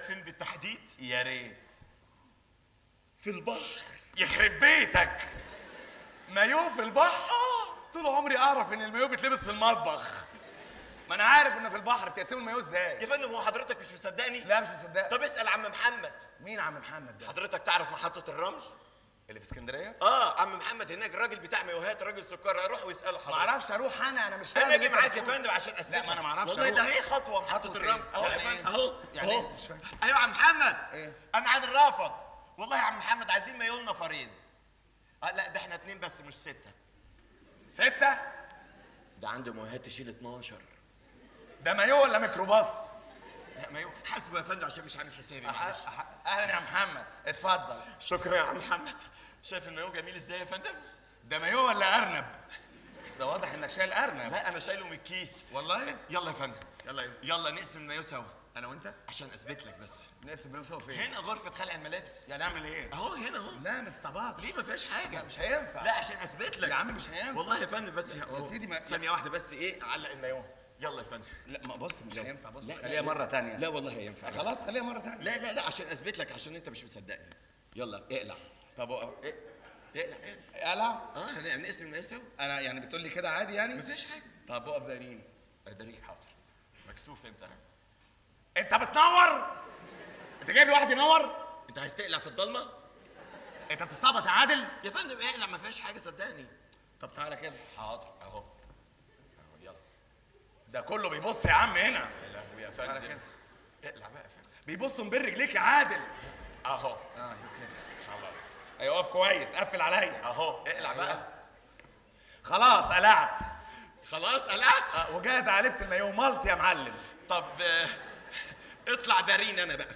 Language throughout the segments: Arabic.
فين بالتحديد؟ يا ريت. في البحر. يخرب بيتك، مايو في البحر؟ طول عمري اعرف ان المايو بيتلبس في المطبخ. ما انا عارف انه في البحر. بتقسموا المايو ازاي يا فندم هو حضرتك مش مصدقني؟ لا مش مصدق. طب اسال عم محمد. مين عم محمد ده؟ حضرتك تعرف محطه الرمل اللي في اسكندريه؟ عم محمد هناك راجل بتاع مايوهات، راجل سكر، روح واساله حضرتك. ما اعرفش اروح انا مش فاهم. انا اجي معاك يا فندم عشان اثبت. لا ما انا ما اعرفش. والله ده هي خطوه محطه الرمل اهو يا فندم اهو يعني اهو. مش فاهم. ايوه يا عم محمد. ايه؟ انا عادل رافض. والله يا عم محمد عايزين مايو نفرين. لا ده احنا 2 بس مش 6. 6؟ ده عنده مايوهات تشيل 12. ده مايو ولا ميكروباص؟ لا مايو حاسبه يا فندم عشان مش عامل حسابي معلش. اهلا يا محمد، اتفضل. شكرا يا عم محمد. شايف المايو جميل ازاي يا فندم؟ ده مايو ولا ارنب؟ ده واضح انك شايل ارنب. لا انا شايله من الكيس. والله؟ يلا يا فندم يلا يلا نقسم المايو سوا. انا وانت؟ عشان اثبت لك بس. نقسم مايو سوا فين؟ هنا غرفه خلع الملابس. يعني اعمل ايه؟ اهو هنا اهو. لا ما تستعبطش. ليه ما فيهاش حاجه؟ لا مش هينفع. لا عشان اثبت لك يا عم مش هينفع والله يا فندم. بس يا سيدي ما ثانيه واحده بس علق المايو. يلا يا فندم. لا ما بص مش هينفع. بص لا خليها مره تانية. لا والله هينفع. خلاص خليها مره تانية. لا لا لا عشان اثبت لك عشان انت مش مصدقني. يلا اقلع. طب اقلع. اقلع؟ هنقسم المايو سوا. انا يعني بتقول لي كده عادي يعني؟ ما فيهاش حاجه. طب اقف دايرين. ادريك حاضر. مكسوف انت. انت بتنور؟ انت جايب لي واحد ينور؟ انت عايز تقلع في الضلمه؟ انت بتستعبط يا عادل؟ يا فندم اقلع ما فيهاش حاجه صدقني. طب تعالى كده. حاضر اهو. يلا. ده كله بيبص يا عم هنا. يا لهوي يا تعالى فندم. كده. اقلع بقى يا فندم. بيبصوا من بين رجليك يا عادل. اهو. ايوه كده. خلاص. ايوه اقف كويس، قفل عليا. اهو اقلع بقى. خلاص قلعت. خلاص قلعت. وجاهز على لبس المايو مالت يا معلم. طب اطلع دارين انا بقى.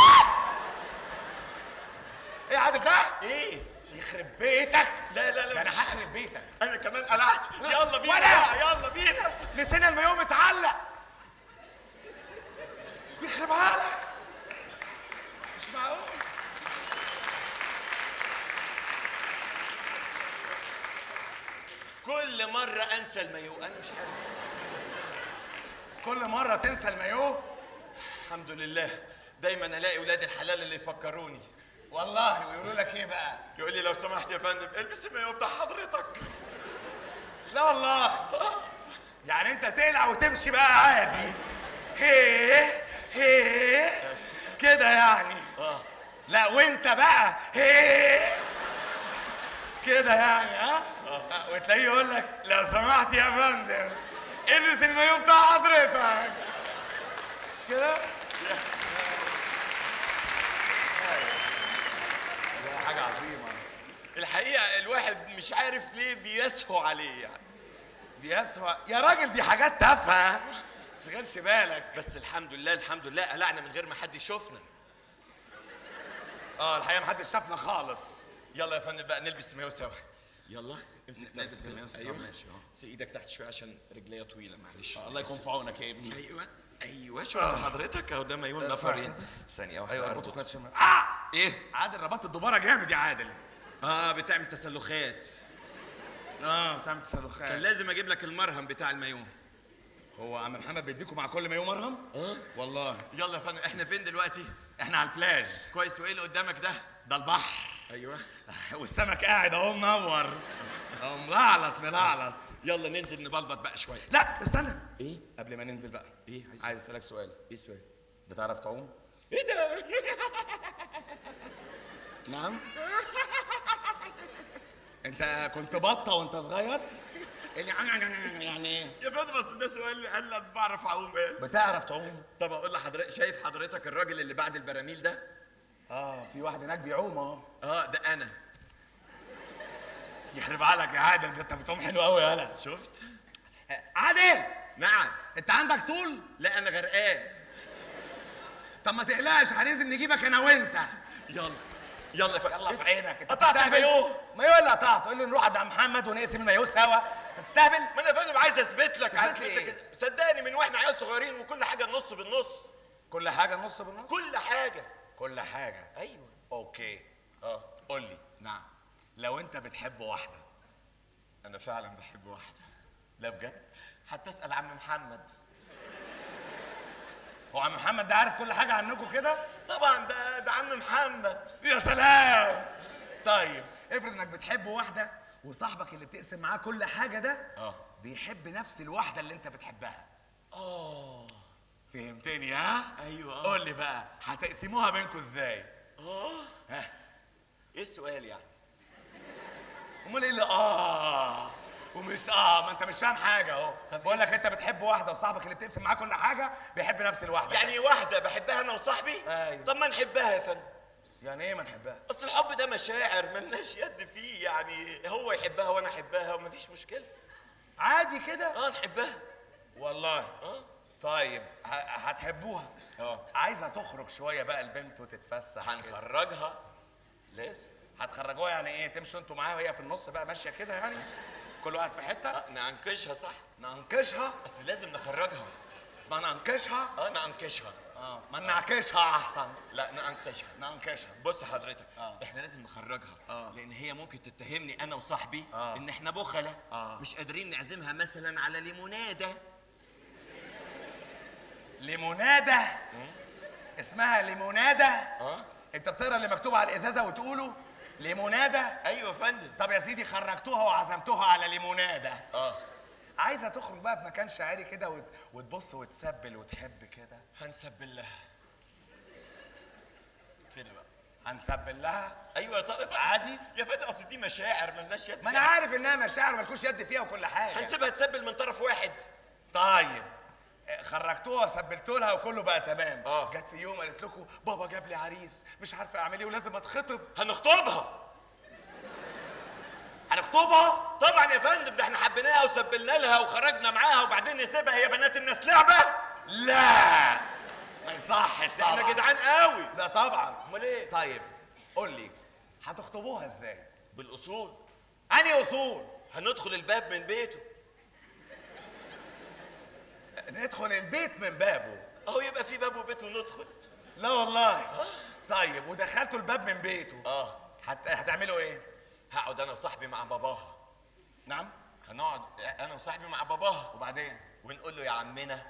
ايه يا عادل ده؟ ايه؟ يخرب بيتك. لا لا لا ده انا مفيش هخرب بيتك. انا كمان قلعت. يلا بينا ولا. بقى، يلا بينا. نسينا المايو متعلق. يخربها لك. مش معقول. كل مرة انسى المايو انا مش عارف. كل مرة تنسى المايو؟ الحمد لله دايما الاقي ولاد الحلال اللي يفكروني. والله. ويقولوا لك ايه بقى؟ يقول لي لو سمحت يا فندم البس المايو بتاع حضرتك. لا والله. يعني انت تقلع وتمشي بقى عادي. هيه هيه كده يعني. لا وانت بقى هيه كده يعني. ها وتلاقيه يقول لك لو سمحت يا فندم البس المايو بتاع حضرتك. مش كده؟ يس. حاجة عظيمة. الحقيقة الواحد مش عارف ليه بيسهو عليه يعني. دي أسوأ يا راجل، دي حاجات تافهة مشغلش بالك. بس الحمد لله الحمد لله قلعنا من غير ما حد يشوفنا. الحقيقة محدش شافنا خالص. يلا يا فندم بقى نلبس المايو سوا. يلا امسك نلبس المايو سوا. ايوه ماشي سي ايدك تحت شويه عشان رجليا طويله معلش. الله يكون في عونك يا ابني. ايوه شفت حضرتك اهو ده مايو النفرين. ثانيه واحده. ايوه اربطه كويس. ايه؟ عادل ربطت الدبارة جامد يا عادل. بتعمل تسلخات. بتعمل تسلخات. كان لازم اجيب لك المرهم بتاع المايو. هو عم محمد بيديكوا مع كل مايو مرهم؟ والله. يلا يا فندم احنا فين دلوقتي؟ احنا على البلاج. كويس. وايه اللي قدامك ده؟ ده البحر. ايوه. والسمك قاعد اهو منور اهو ملعلط. يلا ننزل نبلبط بقى شويه. لا استنى. ايه؟ قبل ما ننزل بقى ايه؟ عايز اسالك سؤال. ايه السؤال؟ بتعرف تعوم؟ ايه ده؟ نعم. انت كنت بطه وانت صغير؟ يعني ايه؟ يا فندم بس ده سؤال قال لك بعرف اعوم ايه؟ بتعرف تعوم؟ طب اقول لحضرتك، شايف حضرتك الراجل اللي بعد البراميل ده؟ في واحد هناك بيعوم اهو. ده انا. يخرب عليك يا عادل، ده انت بتعوم حلو قوي يالا. شفت؟ عادل نعم. انت عندك طول؟ لا انا غرقان. طب ما تقلقش هننزل نجيبك انا وانت. يلا يلا يلا في عينك. انت قطعت المايو. مايو اللي قطعته. قول لي نروح عند محمد ونقسم المايو سوا. انت بتستهبل؟ ما انا يا فندم عايز اثبت لك إيه؟ صدقني من واحنا عيال صغيرين وكل حاجه النص بالنص. كل حاجه نص بالنص؟ كل حاجه. كل حاجه. ايوه. اوكي. قول لي. نعم. لو انت بتحب واحده. انا فعلا بحب واحده. لا بجد؟ حتى اسال عم محمد. هو عم محمد ده عارف كل حاجه عنكم كده؟ طبعا ده عم محمد. يا سلام. طيب افرض انك بتحب واحده وصاحبك اللي بتقسم معاه كل حاجه ده بيحب نفس الواحده اللي انت بتحبها. فهمتني ها؟ ايوه. قول لي بقى هتقسموها بينكم ازاي؟ ها ايه السؤال يعني؟ امال ايه اللي ومش ما انت مش فاهم حاجه اهو. بقول لك انت بتحب واحده وصاحبك اللي بتقسم معاه كل حاجه بيحب نفس الواحده. يعني واحده بحبها انا وصاحبي؟ ايوه. طب ما نحبها يا فندم. يعني ايه ما نحبها؟ اصل الحب ده مشاعر ملناش يد فيه، يعني هو يحبها وانا احبها ومفيش مشكله. عادي كده؟ نحبها والله. طيب هتحبوها. عايزه تخرج شويه بقى البنت وتتفسح. هنخرجها لازم. هتخرجوها يعني ايه؟ تمشوا انتوا معاها وهي في النص بقى ماشيه كده يعني؟ كل واحد في حته؟ نعنكشها. صح، نعنكشها. اصل لازم نخرجها. اسمها نعنكشها؟ نعنكشها. ما ننعكشها احسن. لا نعنكشها. نعنكشها. بص حضرتك، احنا لازم نخرجها. لان هي ممكن تتهمني انا وصاحبي ان احنا بخله مش قادرين نعزمها مثلا على ليموناده. ليموناده؟ اسمها ليموناده؟ انت بتقرا اللي مكتوب على الازازه وتقوله ليموناده؟ ايوه يا فندم. طب يا سيدي خرجتوها وعزمتوها على ليموناده. عايزه تخرج بقى في مكان شاعري كده وتبص وتسبل وتحب كده. هنسبل لها كده بقى. هنسبل لها؟ ايوه. طب عادي يا فندم، اصل دي مشاعر ملناش يد. ما انا عارف انها مشاعر مالكوش يد فيها وكل حاجه. هنسيبها تسبل من طرف واحد. طيب خرجتوها سبلتوا لها وكله بقى تمام. جت في يوم قالت لكم بابا جاب لي عريس مش عارفه اعمل ايه ولازم اتخطب. هنخطبها. هنخطبها؟ طبعا يا فندم، ده احنا حبيناها وسبلنا لها وخرجنا معاها وبعدين نسيبها. هي بنات الناس لعبه؟ لا ما يصحش طبعا. احنا جدعان قوي. لا طبعا. امال ايه؟ طيب قول لي هتخطبوها ازاي؟ بالاصول. انهي اصول؟ هندخل الباب من بيته. ندخل البيت من بابه؟ يبقى في باب وبيت وندخل. لا والله. طيب ودخلتوا الباب من بيته هتعملوا ايه؟ هقعد انا وصاحبي مع باباها. نعم؟ هنقعد انا وصاحبي مع باباها وبعدين ونقول له يا عمنا.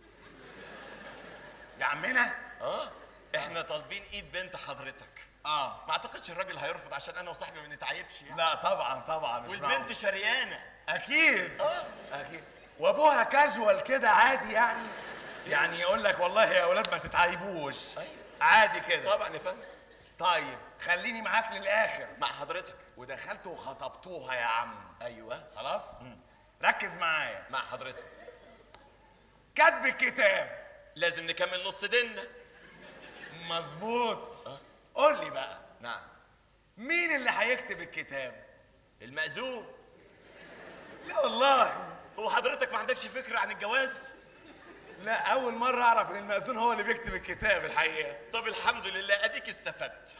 يا عمنا؟ احنا طالبين ايد بنت حضرتك. ما اعتقدش الراجل هيرفض عشان انا وصاحبي ما نتعيبش يعني. لا طبعا مش والبنت شريانه. اكيد. اكيد. وابوها كاجوال كده عادي يعني؟ يعني يقول لك والله يا اولاد ما تتعيبوش. أيوة. عادي كده؟ طبعا يا فندم. طيب خليني معاك للاخر. مع حضرتك. ودخلتوا وخطبتوها يا عم. ايوه. خلاص. ركز معايا. مع حضرتك. كتب الكتاب لازم نكمل نص ديننا. مظبوط. قول لي بقى. نعم. مين اللي هيكتب الكتاب؟ المأذون. لا والله. هو حضرتك ما عندكش فكرة عن الجواز؟ لا أول مرة أعرف إن المأذون هو اللي بيكتب الكتاب الحقيقة. طب الحمد لله أديك استفدت.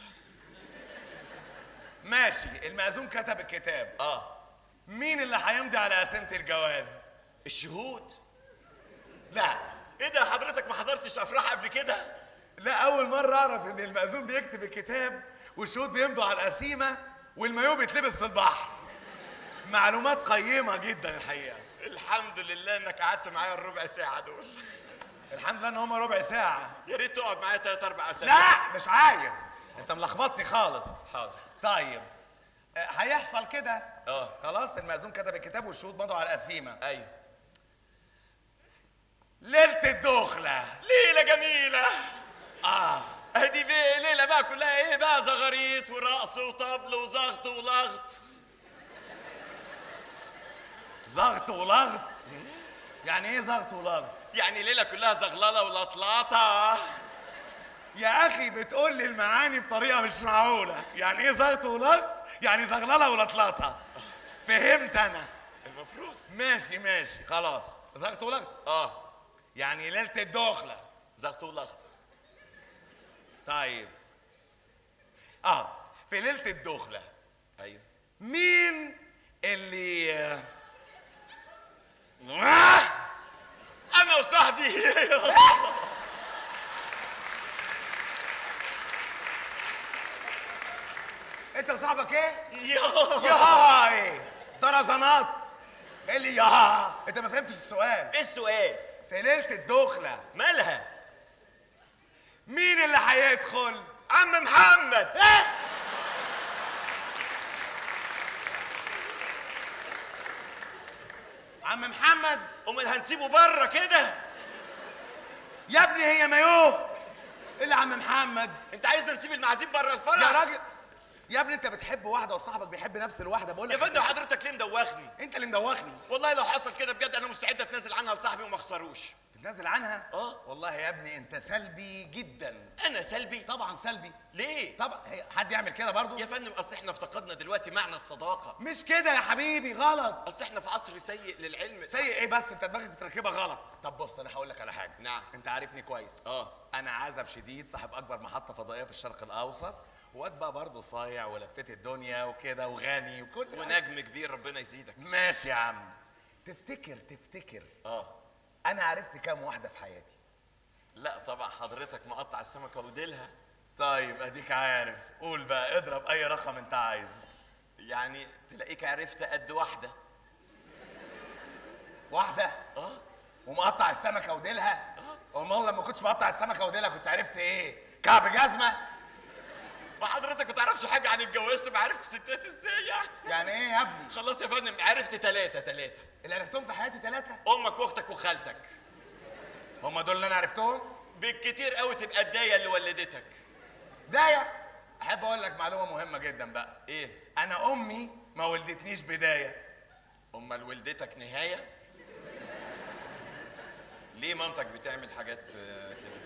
ماشي، المأذون كتب الكتاب. مين اللي هيمضي على قسيمة الجواز؟ الشهود. لا. إيه ده حضرتك ما حضرتش أفراح قبل كده؟ لا أول مرة أعرف إن المأذون بيكتب الكتاب والشهود بيمضوا على القسيمة والمايوه بيتلبس في البحر. معلومات قيمة جدا الحقيقة. الحمد لله انك قعدت معايا الربع ساعة دول. الحمد لله ان هم ربع ساعة. يا ريت تقعد معايا 3-4 ساعات. لا مش عايز، انت ملخبطني خالص. حاضر. طيب هيحصل كده. خلاص المأذون كتب الكتاب والشهود مضوا على القسيمة. ايوه. ليلة الدخلة. ليلة جميلة. ادي ليلة بقى كلها ايه بقى؟ زغاريط ورقص وطبل وزغط ولغط. زغط ولغط؟ يعني ايه زغط ولغط؟ يعني ليلة كلها زغللة ولطلاطة. يا اخي بتقول لي المعاني بطريقة مش معقولة. يعني ايه زغط ولغط؟ يعني زغللة ولطلاطة. فهمت انا. المفروض. ماشي خلاص. زغط ولغط؟ يعني ليلة الدخلة. زغط ولغط. طيب في ليلة الدخلة. ايوه. مين اللي انا وصاحبي. انت وصاحبك ايه؟ يا ايه؟ طرزانات. ايه اللي انت ما فهمتش السؤال. ايه السؤال؟ في ليلة الدخلة مالها؟ مين اللي هيدخل؟ عم محمد. ايه؟ عم محمد؟ امال هنسيبه بره كده؟ يا ابني هي مايوه. ايه اللي عم محمد؟ انت عايزنا نسيب المعازيم بره الفرح؟ يا راجل يا ابني انت بتحب واحده وصاحبك بيحب نفس الواحده، بقول لك يا فندم حضرتك ليه مدوخني؟ انت اللي مدوخني. والله لو حصل كده بجد انا مستعد اتنازل عنها لصاحبي وما اخسروش. تتنازل عنها؟ اه والله يا ابني انت سلبي جدا. انا سلبي؟ طبعا سلبي. ليه؟ طبعا حد يعمل كده برضه؟ يا فندم اصل احنا افتقدنا دلوقتي معنى الصداقه. مش كده يا حبيبي، غلط. اصل احنا في عصر سيء للعلم. سيء ايه بس؟ انت دماغك بتركبها غلط. طب بص انا هقول لك على حاجه. نعم. انت عارفني كويس. انا عزب شديد صاحب اكبر محطه فضائيه في الشرق الاوسط، واد بقى برضه صايع ولفيت الدنيا وكده وغني وكل ونجم كبير ربنا يزيدك. ماشي يا عم. تفتكر انا عرفت كام واحده في حياتي؟ لا طبعا حضرتك مقطع السمكه وديلها. طيب اديك عارف، قول بقى اضرب اي رقم انت عايزه. يعني تلاقيك عرفت قد واحده. واحده؟ ومقطع السمكه وديلها؟ امال لما كنتش مقطع السمكه وديلها كنت عرفت ايه؟ كعب جزمه؟ ما حضرتك ما تعرفش حاجه عن الجواز، ما عرفت ستات ازاي يعني ايه يا ابني؟ خلاص يا فندم عرفت ثلاثه. اللي عرفتهم في حياتي 3؟ امك واختك وخالتك. هم دول اللي انا عرفتهم؟ بالكتير قوي تبقى الدايه اللي ولدتك. دايه؟ احب اقول لك معلومه مهمه جدا بقى. ايه؟ انا امي ما ولدتنيش بدايه. امال ولدتك نهايه؟ ليه مامتك بتعمل حاجات كده؟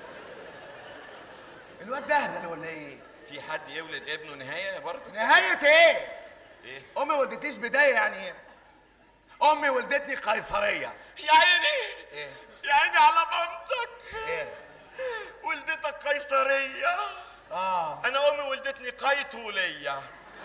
الواد ده اهبل ولا ايه؟ في حد يولد ابنه نهايه برضه؟ نهايه ايه؟ ايه؟ امي ما ولدتنيش بدايه يعني ايه؟ امي ولدتني قيصريه. يا عيني. ايه؟ يا عيني على مامتك. ايه؟ ولدتك قيصريه. انا امي ولدتني قيطوليه.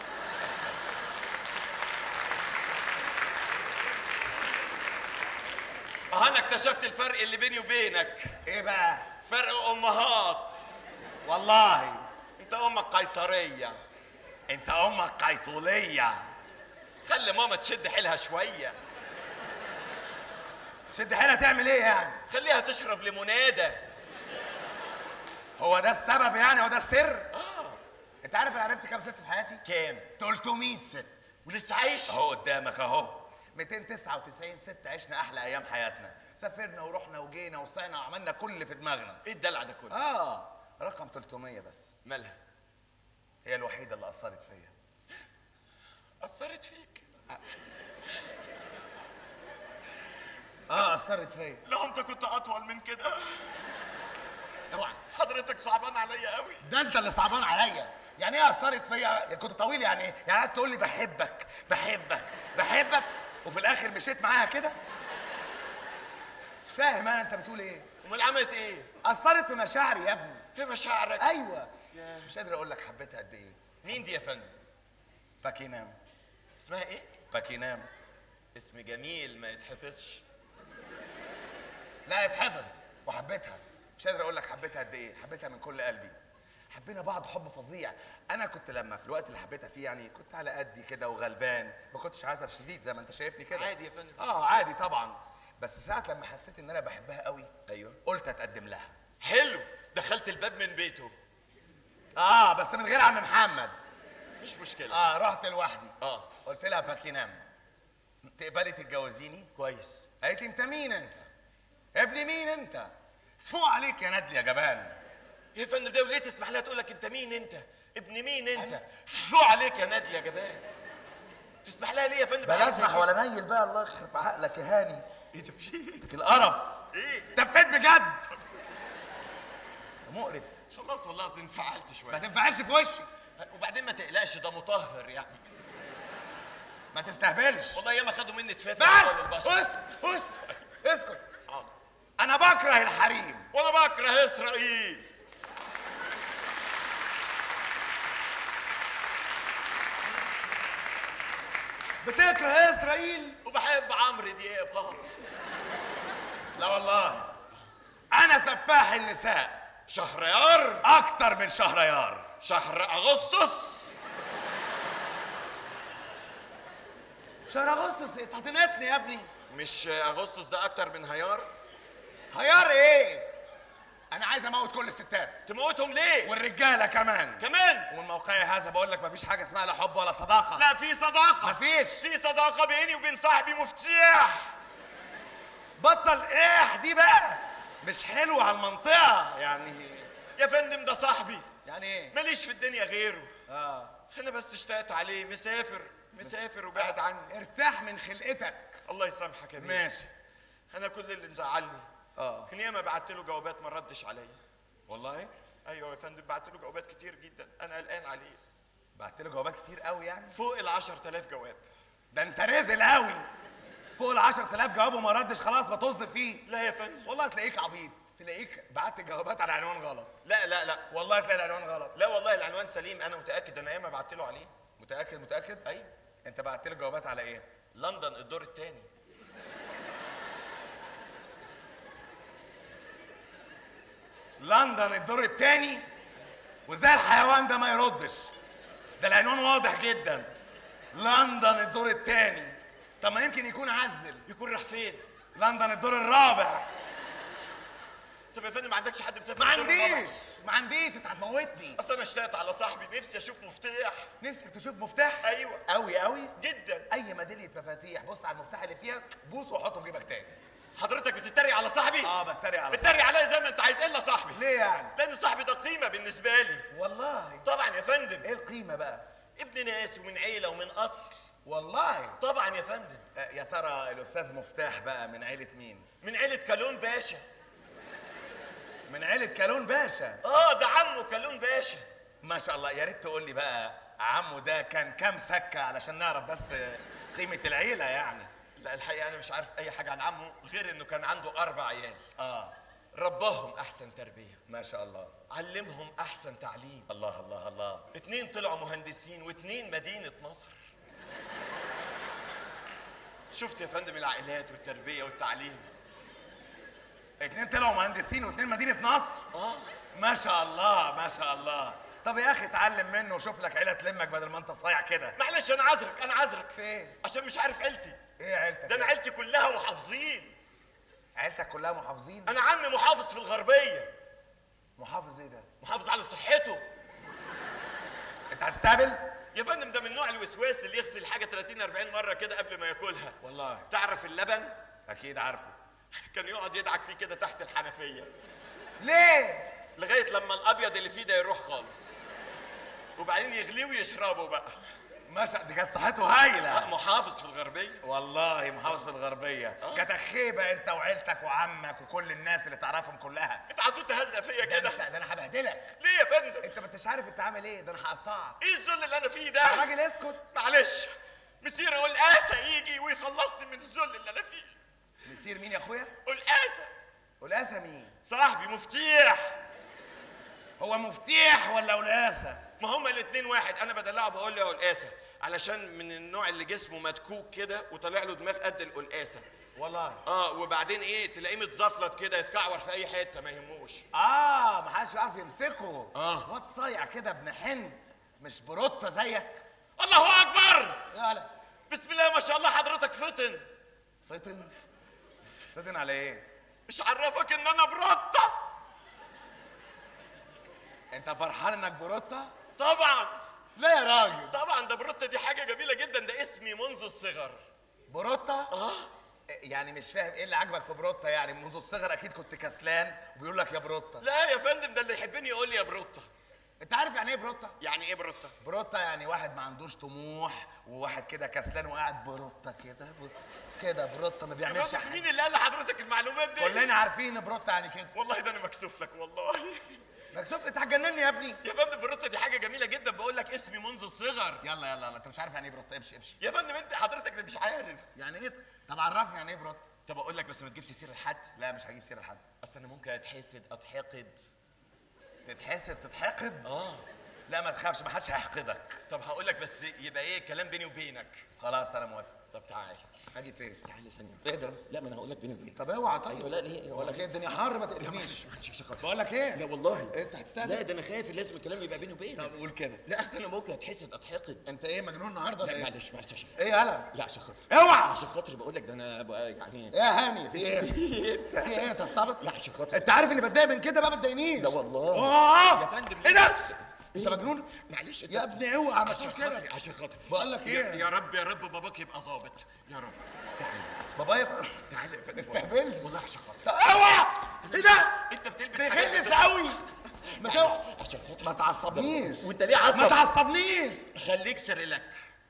انا اكتشفت الفرق اللي بيني وبينك. ايه بقى؟ فرق امهات. والله انت امك قيصريه. انت امك قيطوليه. خلي ماما تشد حيلها شويه. شد حيلها تعمل ايه يعني؟ خليها تشرب ليموناده. هو ده السبب يعني؟ هو ده السر؟ انت عارف انا عرفت كام ست في حياتي؟ كام؟ 300 ست. ولسه عايش؟ اهو قدامك اهو. 299 ست عشنا احلى ايام حياتنا، سافرنا ورحنا وجينا وصينا وعملنا كل اللي في دماغنا. ايه الدلع ده كله؟ رقم 300 بس. مالها؟ هي الوحيده اللي اثرت فيا. اثرت فيك؟ اثرت فيا. لو انت كنت اطول من كده. اوعى. حضرتك صعبان عليا قوي. ده انت اللي صعبان عليا. يعني ايه اثرت فيا؟ كنت طويل يعني ايه؟ يعني قعدت تقول لي بحبك بحبك بحبك وفي الاخر مشيت معاها كده؟ مش فاهم انا انت بتقول ايه؟ امال عملت ايه؟ اثرت في مشاعري يا ابني. في مشاعرك؟ ايوه. مش قادر اقول لك حبيتها قد ايه. مين دي يا فندم؟ باكينام. اسمها ايه؟ باكينام. اسم جميل ما يتحفظش. لا يتحفظ. وحبيتها. مش قادر اقول لك حبيتها قد ايه. حبيتها من كل قلبي. حبينا بعض حب فظيع. انا كنت لما في الوقت اللي حبيتها فيه يعني كنت على قدي كده وغلبان، ما كنتش عزب شديد زي ما انت شايفني كده. عادي يا فندم. عادي طبعا. بس ساعة لما حسيت ان انا بحبها قوي، ايوه، قلت اتقدم لها. حلو، دخلت الباب من بيته. بس من غير عم محمد. مش مشكلة. رحت لوحدي. قلت لها باكينام تقبلي تتجوزيني؟ كويس. قالت لي انت مين انت؟ ابن مين انت؟ سوء عليك يا ندل يا جبان. يا فندم ده وليه تسمح لها تقول لك انت مين انت؟ ابن مين انت؟ سوء عليك يا ندل يا جبان. تسمح لها ليه يا فندم؟ بلا اسمح ولا نيل بقى، الله يخرب عقلك يا هاني. ايه ده في ايه؟ القرف. ايه؟ تفيت بجد. مقرف. خلاص والله اصل انفعلت شويه. ما تنفعلش في وشي. وبعدين ما تقلقش ده مطهر يعني. ما تستهبلش. والله ياما خدوا مني تفاف. بس بص اسكت. انا بكره الحريم. وانا بكره اسرائيل. بتكره اسرائيل؟ وبحب عمرو دياب. لا والله انا سفاح النساء. شهريار؟ اكتر من شهريار. شهر اغسطس. شهر اغسطس؟ انت هتنقطني يا ابني. مش اغسطس ده اكتر من هيار؟ هيار ايه؟ انا عايز اموت كل الستات تموتهم ليه؟ والرجاله كمان كمان؟ ومن موقعي هذا بقول لك مفيش حاجه اسمها لا حب ولا صداقه. لا في صداقه. مفيش. في صداقه بيني وبين صاحبي مفتاح. بطل ايه دي بقى، مش حلوه على المنطقه يعني. يا فندم ده صاحبي، يعني ايه؟ ماليش في الدنيا غيره. اه انا بس اشتقت عليه، مسافر وبعد عني. ارتاح من خلقتك. الله يسامحك يا بيه. ماشي. انا كل اللي مزعلني ان ياما بعت له جوابات ما ردش عليا. والله؟ ايوه يا فندم، بعت له جوابات كتير جدا، انا قلقان عليه. بعت له جوابات كتير قوي يعني؟ فوق ال 10000 جواب. ده انت رزل قوي. فوق ال 10000 جواب وما ردش، خلاص بطز فيه. لا يا فندم والله تلاقيك عبيط، تلاقيك بعت الجوابات على عنوان غلط. لا والله تلاقي العنوان غلط. لا والله العنوان سليم، انا متاكد، انا ياما بعت له عليه. متاكد؟ ايوه. انت بعت له جوابات على ايه؟ لندن الدور الثاني. لندن الدور الثاني؟ وازاي الحيوان ده ما يردش؟ ده العنوان واضح جدا، لندن الدور الثاني. طب ما يمكن يكون عزل. يكون راح فين؟ لندن الدور الرابع. طب يا فندم ما عندكش حد مسافر؟ ما عنديش، انت هتموتني. اصل انا اشتقت على صاحبي، نفسي اشوف مفتاح. نفسك تشوف مفتاح؟ ايوه. قوي جدا. اي ميداليه مفاتيح بص على المفتاح اللي فيها، بوسه وحطه في جيبك تاني. حضرتك بتتريق على صاحبي؟ بتريق على بتتريق عليا زي ما انت عايز. الا صاحبي ليه يعني؟ لان صاحبي ده قيمه بالنسبه لي. والله؟ طبعا يا فندم. ايه القيمه بقى؟ ابن ناس ومن عيله ومن اصل. والله؟ طبعا يا فندم. يا ترى الاستاذ مفتاح بقى من عيله مين؟ من عيله كالون باشا. من عيله كالون باشا؟ ده عمه كالون باشا. ما شاء الله. يا ريت تقول لي بقى عمه ده كان كام سكه علشان نعرف بس قيمه العيله يعني. لا الحقيقه انا مش عارف اي حاجه عن عمه غير انه كان عنده 4 عيال. رباهم احسن تربيه. ما شاء الله. علمهم احسن تعليم. الله. 2 طلعوا مهندسين و2 مدينه نصر. شفت يا فندم العائلات والتربيه والتعليم. 2 طلعوا مهندسين و2 مدينه نصر. ما شاء الله. طب يا اخي اتعلم منه وشوف لك عيله تلمك بدل ما انت صايع كده. معلش انا عذرك في ايه؟ عشان مش عارف عيلتي. ايه عيلتك؟ ده انا عيلتي كلها محافظين. عيلتك كلها محافظين؟ انا عمي محافظ في الغربيه. محافظ ايه ده؟ محافظ على صحته. انت هتستقبل؟ يا فندم ده من نوع الوسواس اللي يغسل حاجه 30 40 مره كده قبل ما ياكلها. والله؟ تعرف اللبن؟ اكيد عارفه. كان يقعد يدعك فيه كده تحت الحنفيه. ليه؟ لغايه لما الابيض اللي فيه ده يروح خالص، وبعدين يغليه ويشربه بقى. دي كانت صحته هايله. محافظ في الغربيه. والله محافظ في الغربيه. كانت خيبه انت وعيلتك وعمك وكل الناس اللي تعرفهم كلها. انت على طول تهزق فيا كده. ده انا هبهدلك. ليه يا فندم؟ انت ما انتش عارف انت عامل ايه، ده انا هقطعك. ايه الذل اللي انا فيه ده؟ يا راجل اسكت. معلش مسير قلقاسه يجي ويخلصني من الذل اللي انا فيه. مسير مين يا اخويا؟ قلقاسه مين؟ صاحبي مفتاح. هو مفتاح ولا قلقاسه؟ ما هما الاتنين واحد. انا بدلعه بقول له يا قلقاسه علشان من النوع اللي جسمه متكوك كده وطالع له دماغ قد القلقاسه. والله؟ وبعدين ايه تلاقيه متزفلط كده يتكعور في اي حته ما يهموش. ما حدش بيعرف يمسكه. واد صايع كده ابن حنت، مش بروتة زيك. الله اكبر. لا بسم الله ما شاء الله. حضرتك فطن على ايه؟ مش عرفك ان انا بروتة؟ انت فرحان انك بروتة؟ طبعا. لا يا راجل. طبعا ده بروتة دي حاجه جميله جدا، ده اسمي منذ الصغر. بروتة؟ يعني مش فاهم ايه اللي عاجبك في بروتة يعني؟ منذ الصغر اكيد كنت كسلان وبيقول لك يا بروتة. لا يا فندم ده اللي يحبني يقول لي يا بروتة. انت عارف يعني ايه بروتة؟ يعني ايه بروتة؟ بروتة يعني واحد ما عندوش طموح، وواحد كده كسلان وقاعد بروتة كده بروتة ما بيعملش حاجة. مين اللي قال لحضرتك المعلومات دي؟ كلنا عارفين ان بروتة يعني كده. والله ده انا مكسوف لك والله. مكسوف؟ انت هتجنني يا ابني. يا فندم بروتة دي حاجه جميله جدا، بقول لك اسمي منذ الصغر. يلا انت مش عارف يعني ايه بروتة. امشي. يا فندم انت حضرتك اللي مش عارف يعني ايه. طب عرفني يعني ايه بروتة. طب اقول لك بس ما تجيبش سيره لحد. لا مش هجيب سيره لحد. اصل انا ممكن اتحقد. تتحقد؟ لا ما تخافش، ما حدش هيحقدك. طب هقول لك بس يبقى ايه كلام بيني وبينك. خلاص انا موافق. طب تعال. اجي فين؟ تعالى ثانيه. ايه ده؟ لا ما انا هقول لك بيني وبينك. طب اوعى. طيب ايوه لا ليه؟ بقول لك ايه، الدنيا حر ما لا تقرفنيش. معلش عشان خاطر. بقول لك ايه؟ لا والله. انت هتستنى؟ لا ده انا خايف لازم الكلام يبقى بيني وبينك. طب قول كده. لا اصل انا ممكن اتحسد اتحقد. انت ايه مجنون النهارده ولا لا ايه؟ معلش معلش عشان ايه يالا؟ لا عشان خاطر. اوعى. عشان خاطري بقول لك ده انا بقى يعني ايه يا هاني في ايه؟ انت في ايه انت استعبط؟ لا عشان خاطر. انت عارف اني بتضايق من كده بقى، ما تضايقنيش. لا والله. اه يا فندم ايه ده؟ انت مجنون؟ معلش يا ابني اوعى ما عشان تقول كده. خاطري عشان خاطري. بقول لك ايه؟ يا رب يا رب باباك يبقى ظابط يا رب. تعالى بابا يبقى تعالى يا فندم. استهبلش والله عشان خاطري. اوعى. ايه ده؟ انت بتلبس تخلف بتاع- قوي. ما توعى. عشان خاطري. ما تعصبنيش. وانت ليه عصب؟ ما تعصبنيش. خليك سريلك.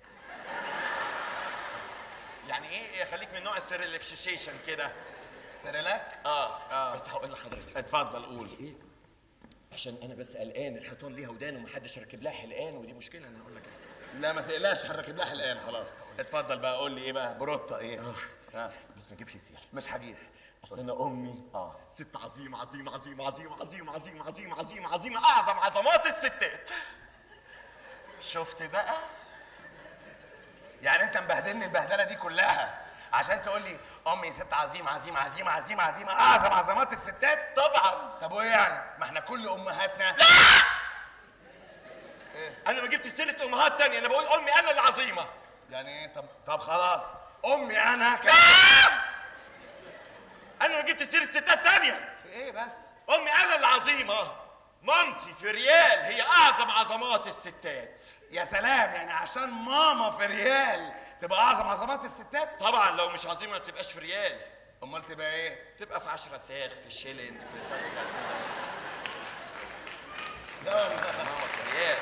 يعني ايه خليك من نوع السريلكشيشن كده. سريلاك؟ بس هقول لحضرتك. اتفضل قول. بس ايه؟ عشان انا بس قلقان الحيطان ليها ودان ومحدش راكب لها حلقان ودي مشكله. انا هقول لك لا ما تقلقش، هنركب لها الان خلاص. اتفضل بقى قول لي ايه بقى بروتة ايه؟ بس ما تجيبش سيره. مش هجيب. اصل انا امي ست عظيمه عظيمه عظيمه عظيمه عظيمه عظيمه عظيمه عظيمه عظيمه اعظم عظمات الستات. شفت بقى؟ يعني انت مبهدلني البهدله دي كلها عشان تقول لي امي ست عظيمه عظيمه عظيمه عظيمه عظيمه اعظم عظمات الستات؟ طبعا. طب وايه يعني؟ ما احنا كل امهاتنا. لا انا ما جبتش سيره امهات تانية، انا بقول امي انا اللي عظيمه. يعني ايه؟ طب خلاص امي انا انا ما جبتش سيره ستات تانية. في ايه بس؟ امي انا اللي عظيمه. مامتي في ريال هي اعظم عظمات الستات. يا سلام، يعني عشان ماما في ريال تبقى اعظم عظمات الستات؟ طبعا لو مش عظيمه ما تبقاش في ريال. امال تبقى ايه؟ تبقى في 10 ساغ في شيلن في فرق. لا والله. ماما في ريال.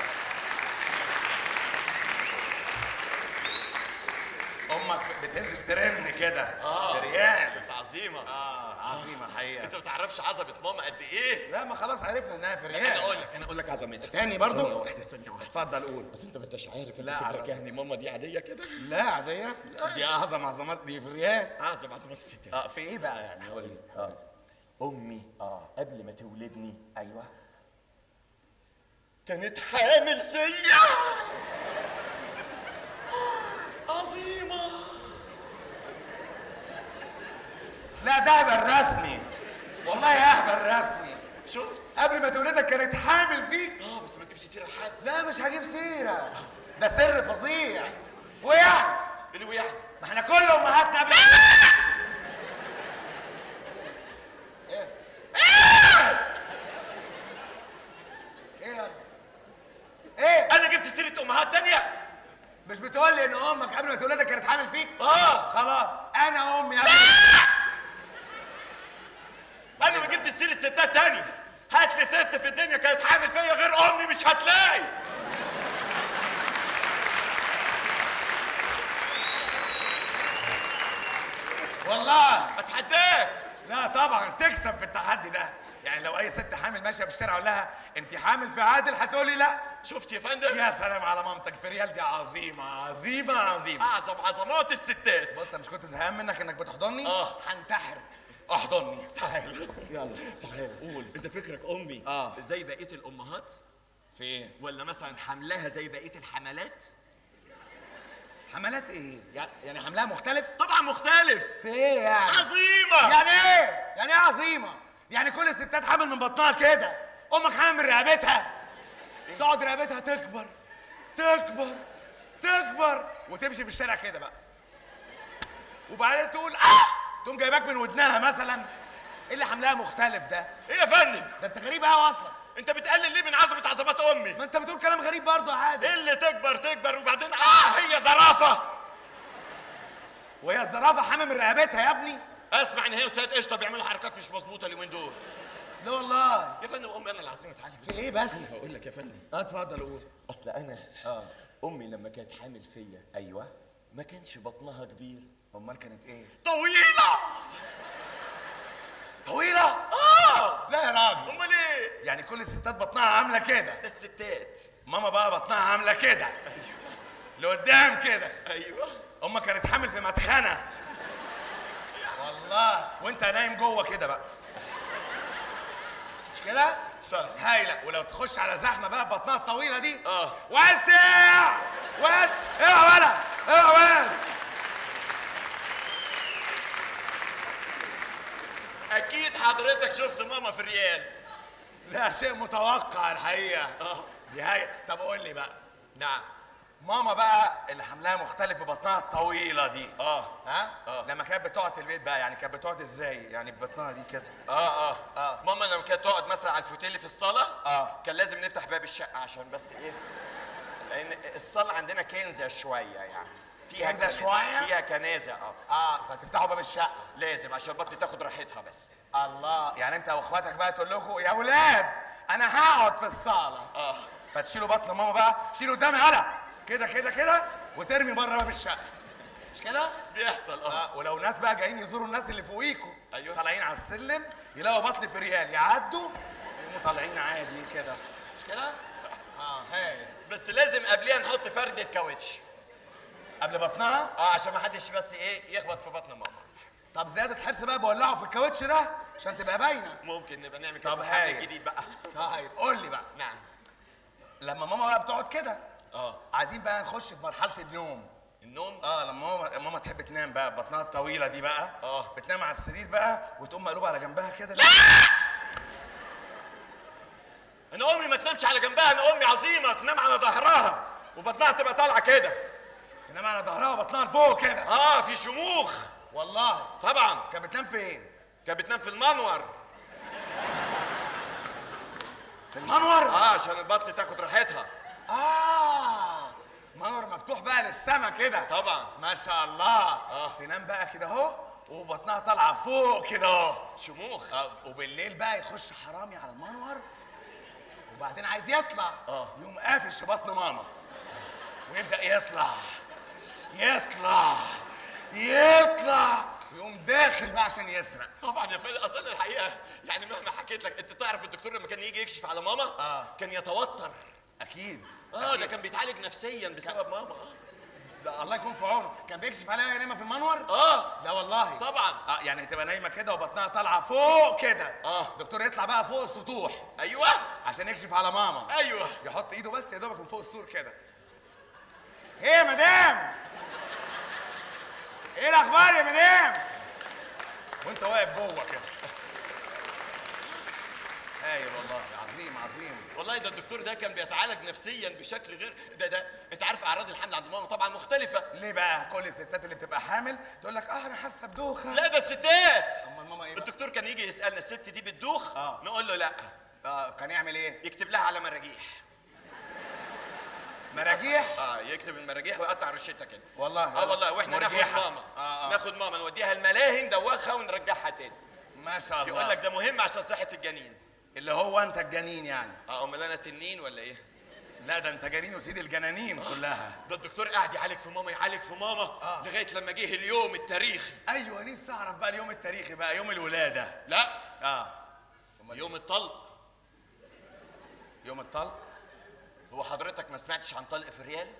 امك بتنزل ترن كده في ست ريال. عظيمه. عظيمه حقيقه. انت ما تعرفش عظمه ماما قد ايه. لا ما خلاص عرفنا انها في ريال. انا اقول لك عظمتها تاني برضو؟ ثانيه واحده ثانيه واحده. اتفضل قول. بس انت ما انتش عارف. لا انت عارف. فكرك يعني ماما دي عاديه كده. لا عاديه. دي اعظم عظمات دي في ريال. اعظم عظمات الستات. في ايه بقى يعني؟ قول لي. امي قبل ما تولدني ايوه. كانت حامل فيا. عظيمه. لا ده هبل رسمي والله، يا هبل رسمي. شفت؟ قبل ما تولدك كانت حامل فيك؟ بس ما تجيبش سيره لحد. لا مش هجيب سيره، ده سر فظيع. ويعني اللي وقع. ما احنا كل امهاتنا قبل ايه؟ ايه؟ ايه؟ انا جبت سيره امهات تانية. مش بتقول لي ان امك قبل ما تولدك كانت حامل فيك؟ خلاص انا امي انا ما جبتش سيره ستات تانية. هات لي ست في الدنيا كانت حامل فيا غير امي مش هتلاقي. والله اتحداك. لا طبعا تكسب في التحدي ده. يعني لو اي ست حامل ماشيه في الشارع اقول لها انت حامل في عادل هتقولي لا. شفت يا فندم؟ يا سلام على مامتك في ريال، دي عظيمه عظيمه عظيمه. اعظم عظمات الستات. بص مش كنت زهقان منك انك بتحضني؟ هنتحر. احضني. تعال يلا تعال قول. انت فكرك امي زي بقيه الامهات؟ في ايه؟ ولا مثلا حملها زي بقيه الحملات؟ حملات ايه؟ يعني حملها مختلف؟ طبعا مختلف. في ايه يعني؟ عظيمه. يعني ايه؟ يعني ايه عظيمه؟ يعني كل الستات حامل من بطنها كده، امك حامل من رقبتها. تقعد رقبتها تكبر تكبر تكبر وتمشي في الشارع كده بقى، وبعدين تقول تقوم جايباك من ودنها مثلا. ايه اللي حملها مختلف ده؟ ايه يا فندم؟ ده انت غريب قوي اصلا. انت بتقلل ليه من عظمه عظمات امي؟ ما انت بتقول كلام غريب برضه عادي. ايه اللي تكبر تكبر وبعدين هي زرافه. وهي الزرافه حامل من رقبتها يا ابني. اسمع ان هي وسيد قشطه بيعملوا حركات مش مظبوطه اليومين دول. لا والله. يا فندم امي انا العظيمه تعالي بس. في ايه بس؟ انا هقول لك يا فندم. اتفضل قول. اصل انا امي لما كانت حامل فيا ايوه ما كانش بطنها كبير. امال كانت ايه؟ طويله. طويله؟ لا يا راجل. امال ايه؟ يعني كل الستات بطنها عامله كده؟ ده الستات. ماما بقى بطنها عامله كده. لقدام كده. ايوه. امك كانت حامل في مدخنه والله، وانت نايم جوه كده بقى، مش كده؟ سهل. هايله. ولو تخش على زحمه بقى بطنها الطويله دي وسع اوعى ولا اوعى. اكيد حضرتك شفت ماما في الريال. لا شيء متوقع الحقيقه. دي هاي. طب قول لي بقى. نعم. ماما بقى اللي حملها مختلف ببطنها الطويله دي. ها لما كانت بتقعد في البيت بقى يعني كانت بتقعد ازاي؟ يعني ببطنها دي كده. ماما لما كانت تقعد مثلا على الفوتيل في الصاله كان لازم نفتح باب الشقه عشان بس ايه، لان الصاله عندنا كنزه شويه يعني فيها كنزة شوية؟ فيها كنازه. فتفتحوا باب الشقه لازم عشان بطني تاخد راحتها بس. الله. يعني انت واخواتك بقى تقول لكم يا ولاد انا هقعد في الصاله فتشيلوا بطن ماما بقى، شيلوا قدامي على كده كده كده وترمي بره باب الشقه، مش كده؟ بيحصل. ولو ناس بقى جايين يزوروا الناس اللي فوقيكوا ايوه طالعين على السلم يلاقوا بطن في ريال يعدوا يقوموا طالعين عادي كده، مش كده؟ هاي. بس لازم قبليها نحط فردة كاوتش قبل بطنها؟ عشان ما حدش بس ايه يخبط في بطن ماما. طب زيادة حرص بقى بولعه في الكاوتش ده عشان تبقى باينة. ممكن نبقى نعمل كده طب في الحمل الجديد بقى. طيب قول لي بقى. نعم. لما ماما بقى بتقعد كده عايزين بقى نخش في مرحلة النوم. النوم؟ لما ماما تحب تنام بقى بطنها الطويلة دي بقى بتنام على السرير بقى وتقوم مقلوبة على جنبها كده. لا! انا امي ما تنامش على جنبها، انا امي عظيمة تنام على ظهرها وبطنها تبقى طالعة كده. تنام على ظهرها وبطنها لفوق كده. في شموخ. والله؟ طبعا. كانت بتنام فين؟ كانت بتنام في المنور. في المنور؟ عشان البطن تاخد راحتها. منور مفتوح بقى للسما كده. طبعا. ما شاء الله. تنام بقى كده اهو وبطنها طالعه فوق كده اهو. شموخ. وبالليل بقى يخش حرامي على المنور وبعدين عايز يطلع يقوم قافش في بطن ماما ويبدا يطلع يقوم داخل بقى عشان يسرق. طبعا يا فندم. اصل الحقيقه يعني مهما حكيت لك انت تعرف الدكتور لما كان يجي يكشف على ماما كان يتوتر. اكيد. ده كان بيتعالج نفسيا بسبب ماما. ده الله يكون في عونه. كان بيكشف عليها وهي نايمه في المنور؟ ده والله. طبعا. يعني تبقى نايمه كده وبطنها طالعه فوق كده. الدكتور يطلع بقى فوق السطوح. ايوه. عشان يكشف على ماما. ايوه. يحط ايده بس يا دوبك من فوق السور كده. ايه يا مدام؟ ايه الاخبار يا مدام؟ وانت واقف جوه كده. هايل والله. عظيم. والله ده الدكتور ده كان بيتعالج نفسيا بشكل غير ده انت عارف اعراض الحمل عند ماما طبعا مختلفه. ليه بقى؟ كل الستات اللي بتبقى حامل تقول لك انا حاسه بدوخه. لا ده الستات. امال ماما ايه بقى؟ الدكتور كان يجي يسالنا الست دي بتدوخ؟ نقول له لا. كان يعمل ايه؟ يكتب لها على مراجيح. مراجيح؟ يكتب المراجيح ويقطع رشتها كده. والله. والله. واحنا ناخد ماما نوديها الملاهي ندوخها ونرجعها تاني. ما شاء الله. يقول لك ده مهم عشان صحه الجنين. اللي هو انت الجنين يعني. امال انا تنين ولا ايه؟ لا ده انت جنين وسيد الجنانين كلها. ده الدكتور قاعد يعالج في ماما لغايه لما جه اليوم التاريخي. ايوه نفسي اعرف بقى اليوم التاريخي بقى يوم الولاده. لا. يوم الطلق. يوم الطلق؟ هو حضرتك ما سمعتش عن طلق في الريال؟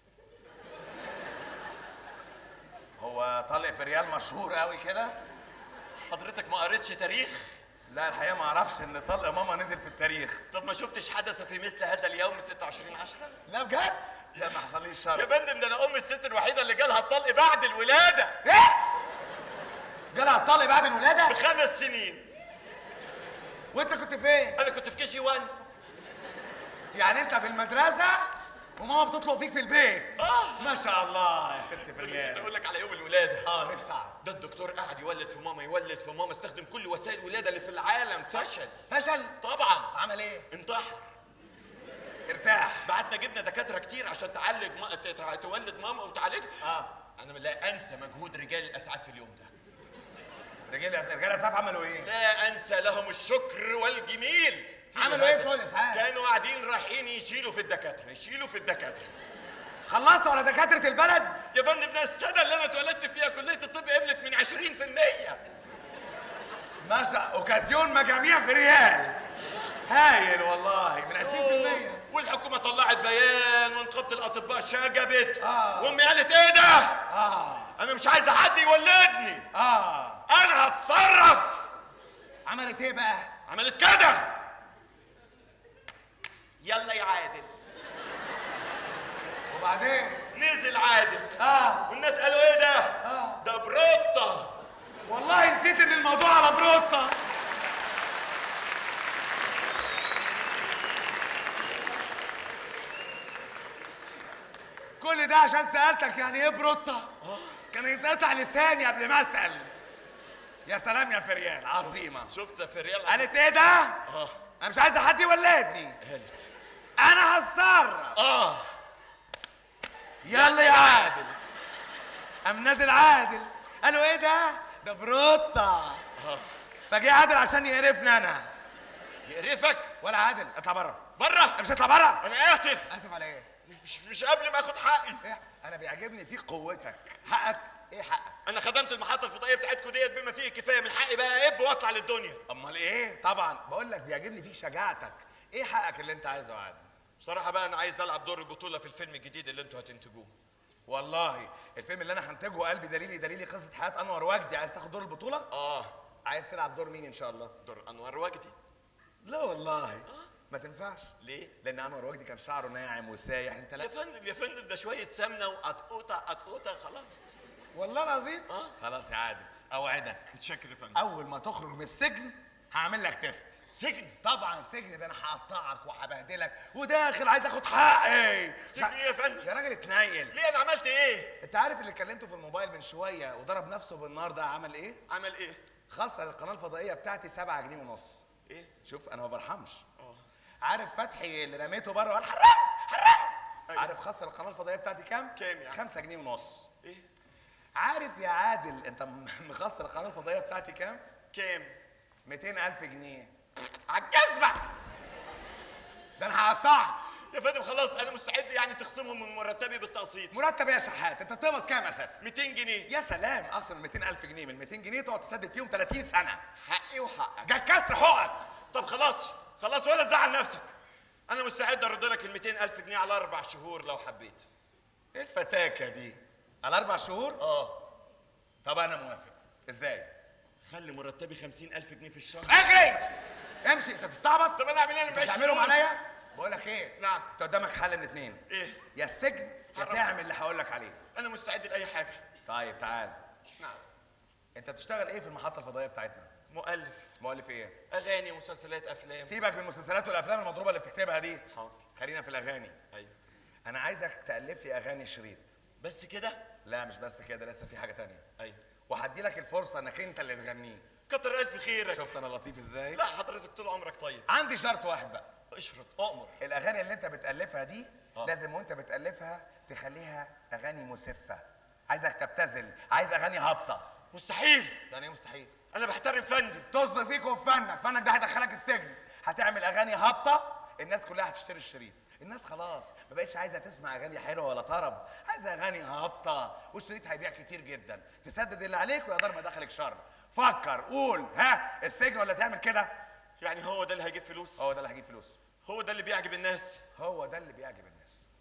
هو طلق في الريال مشهور قوي كده؟ حضرتك ما قريتش تاريخ؟ لا الحقيقه ما اعرفش ان طلق ماما نزل في التاريخ. طب ما شفتش حدث في مثل هذا اليوم 26/10؟ لا بجد؟ لا ما حصليش شرف. يا فندم ده انا الست الوحيده اللي جالها الطلق بعد الولاده. ايه؟ جالها الطلق بعد الولاده؟ ب5 سنين. وانت كنت فين؟ انا كنت في KG 1. يعني انت في المدرسه وماما بتطلق فيك في البيت. ما شاء الله يا ست في الريال. نسيت اقول لك على يوم الولاده. نفسي اعرف. ده الدكتور قاعد يولد في ماما استخدم كل وسائل الولاده اللي في العالم. فشل طبعا. عمل ايه؟ انتحر. ارتاح. بعتنا جبنا دكاتره كتير عشان تولد ماما وتعالجها. انا لا انسى مجهود رجال الاسعاف في اليوم ده. رجال الاسعاف عملوا ايه؟ لا انسى لهم الشكر والجميل. عملوا ايه بتوع الاسعاف؟ كانوا قاعدين رايحين يشيلوا في الدكاتره. خلصتوا على دكاتره البلد؟ يا فندم ده السنه اللي انا اتولدت فيها كليه الطب قبلت من 20%. ما شاء اوكازيون مجاميع في ريال. هايل والله. من 20%. والحكومه طلعت بيان ونقابه الاطباء شجبت. وامي قالت ايه ده؟ انا مش عايزه حد يولدني. انا هتصرف. عملت ايه بقى؟ عملت كده. يلا يا عادل. وبعدين نزل عادل والناس قالوا ايه ده؟ ده بروتة. والله نسيت ان الموضوع على بروتة. كل ده عشان سألتك يعني ايه بروتة؟ كان يتقطع لساني قبل ما اسأل. يا سلام يا فريال عظيمة. شفت يا فريال قالت ايه ده؟ انا مش عايزة حد يولدني. قالت انا هتصرف. يلا يا عادل. قام نازل عادل قالوا ايه ده؟ ده بروتة. فجه عادل عشان يقرفني انا. يقرفك؟ ولا عادل اطلع بره. بره؟ مش هطلع بره. انا اسف. اسف على ايه؟ مش قبل ما اخد حقي. إيه؟ انا بيعجبني فيك قوتك. حقك ايه حقك؟ انا خدمت المحطه الفضائيه بتاعتكم ديت بما فيه الكفايه، من حقي بقى اب واطلع للدنيا. امال ايه؟ طبعا بقول لك بيعجبني فيك شجاعتك. ايه حقك اللي انت عايزه يا عادل؟ بصراحه بقى انا عايز العب دور البطوله في الفيلم الجديد اللي انتوا هتنتجوه. والله الفيلم اللي انا هنتجه قلبي دليلي قصه حياه انور وجدي. عايز تاخد دور البطوله؟ عايز تلعب دور مين ان شاء الله؟ دور انور وجدي. لا والله ما تنفعش. ليه؟ لان انور وجدي كان شعره ناعم وسايح. انت لا يا فندم ده شويه سمنه وقطقوطه خلاص. والله العظيم. خلاص يا عادل اوعدك. متشكر يا فندم. اول ما تخرج من السجن هعمل لك تيست. سجن؟ طبعا سجن. ده انا هقطعك وهبهدلك وداخل عايز اخد حقي. سجن ايه يا فندم؟ يا راجل اتنيل. ليه انا عملت ايه؟ انت عارف اللي كلمته في الموبايل من شويه وضرب نفسه بالنار ده عمل ايه؟ عمل ايه؟ خسر القناه الفضائيه بتاعتي 7 جنيه ونص. ايه؟ شوف انا ما برحمش. عارف فتحي اللي رميته بره وقال حرمت. أيوة. عارف خسر القناه الفضائيه بتاعتي كام؟ كام يعني؟ 5 جنيه ونص. ايه؟ عارف يا عادل انت مخسر القناه الفضائيه بتاعتي كام؟ كام؟ 200,000 جنيه. عالجزمة. ده انا هقطعك. يا فندم خلاص انا مستعد يعني تخصمهم من مرتبي بالتقسيط. مرتب يا شحات؟ انت تقبض كام اساسا؟ 200 جنيه. يا سلام. اخصم 200,000 جنيه من 200 جنيه تقعد تسدد فيهم 30 سنه. حقي وحقك. جا كسر حقك. طب خلاص ولا تزعل نفسك. انا مستعد ارد لك ال 200,000 جنيه على 4 شهور لو حبيت. ايه الفتاكه دي؟ على 4 شهور؟ طب انا موافق. ازاي؟ خلي مرتبي 50,000 جنيه في الشهر. اجري امشي. انت بتستعبط؟ طب انا اعمل ايه؟ انا معيش تعملهم فلوس. عليا؟ بقول لك ايه؟ نعم. انت قدامك حل من اتنين. ايه؟ يا السجن يا تعمل اللي هقول لك عليه. انا مستعد لاي حاجه. طيب تعال. نعم. انت بتشتغل ايه في المحطه الفضائيه بتاعتنا؟ مؤلف ايه؟ اغاني مسلسلات افلام. سيبك من المسلسلات والافلام المضروبه اللي بتكتبها دي. حاضر. خلينا في الاغاني. ايوه. انا عايزك تالف لي اغاني شريط. بس كده؟ لا مش بس كده، لسه في حاجه تانية. ايوه. وهدي لك الفرصه انك انت اللي تغنيه. كتر الف خيرك. شفت انا لطيف ازاي؟ لا حضرتك طول عمرك طيب. عندي شرط واحد بقى. اشرط اؤمر. الاغاني اللي انت بتالفها دي لازم وانت بتالفها تخليها اغاني مسفه. عايزك تبتذل. عايز اغاني هابطه. مستحيل. يعني ايه مستحيل؟ انا بحترم فندي. طز فيك وفي فنك ده هيدخلك السجن. هتعمل اغاني هابطه الناس كلها هتشتري الشريط. الناس خلاص ما بقتش عايزه تسمع اغاني حلوه ولا طرب، عايزه اغاني هابطه والشريط هيبيع كتير جدا. تسدد اللي عليك ويا دار ما دخلك شر. فكر قول ها السجن ولا تعمل كده؟ يعني هو ده اللي هيجيب فلوس؟ هو ده اللي هيجيب فلوس. هو ده اللي بيعجب الناس؟ هو ده اللي بيعجب الناس.